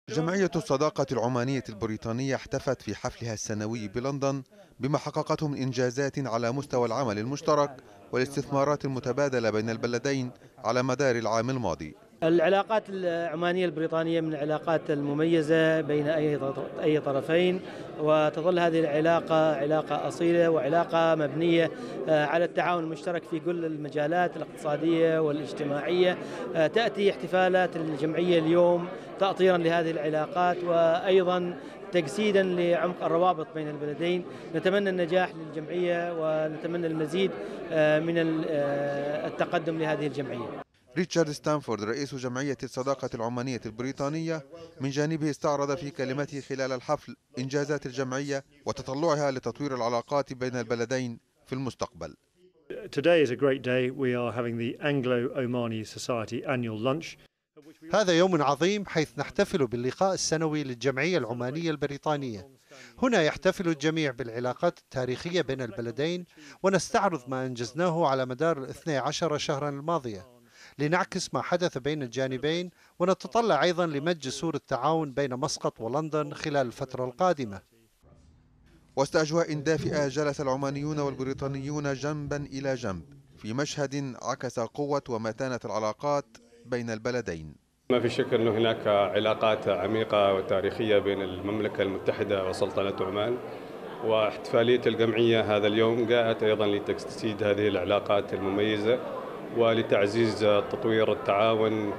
جمعية الصداقة العمانية البريطانية احتفت في حفلها السنوي بلندن بما حققته من إنجازات على مستوى العمل المشترك والاستثمارات المتبادلة بين البلدين على مدار العام الماضي. العلاقات العمانية البريطانية من العلاقات المميزة بين أي طرفين، وتظل هذه العلاقة علاقة أصيلة وعلاقة مبنية على التعاون المشترك في كل المجالات الاقتصادية والاجتماعية. تأتي احتفالات الجمعية اليوم تأطيرا لهذه العلاقات وأيضا تجسيدا لعمق الروابط بين البلدين. نتمنى النجاح للجمعية ونتمنى المزيد من التقدم لهذه الجمعية. ريتشارد ستانفورد رئيس جمعية الصداقة العمانية البريطانية من جانبه استعرض في كلمته خلال الحفل إنجازات الجمعية وتطلعها لتطوير العلاقات بين البلدين في المستقبل. Today is a great day. We are having the Anglo-Omani Society annual lunch. هذا يوم عظيم حيث نحتفل باللقاء السنوي للجمعية العمانية البريطانية. هنا يحتفل الجميع بالعلاقات التاريخية بين البلدين ونستعرض ما أنجزناه على مدار 12 شهرا الماضية لنعكس ما حدث بين الجانبين، ونتطلع أيضا لمد جسور التعاون بين مسقط ولندن خلال الفترة القادمة. وسط أجواء دافئة جلس العمانيون والبريطانيون جنبا إلى جنب في مشهد عكس قوة ومتانة العلاقات بين البلدين. ما في شك أنه هناك علاقات عميقة وتاريخية بين المملكة المتحدة وسلطنة عمان، واحتفالية الجمعية هذا اليوم جاءت أيضا لتجسيد هذه العلاقات المميزة ولتعزيز تطوير التعاون.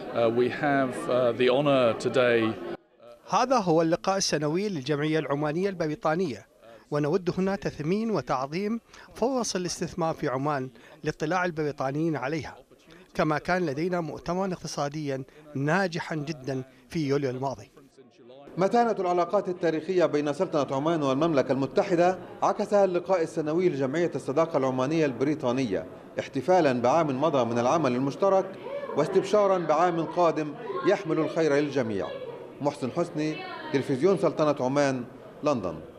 هذا هو اللقاء السنوي للجمعية العمانية البريطانية، ونود هنا تثمين وتعظيم فرص الاستثمار في عمان لاطلاع البريطانيين عليها، كما كان لدينا مؤتمرا اقتصاديا ناجحا جدا في يوليو الماضي. متانة العلاقات التاريخية بين سلطنة عمان والمملكة المتحدة عكسها اللقاء السنوي لجمعية الصداقة العمانية البريطانية، احتفالا بعام مضى من العمل المشترك واستبشارا بعام قادم يحمل الخير للجميع. محسن حسني، تلفزيون سلطنة عمان، لندن.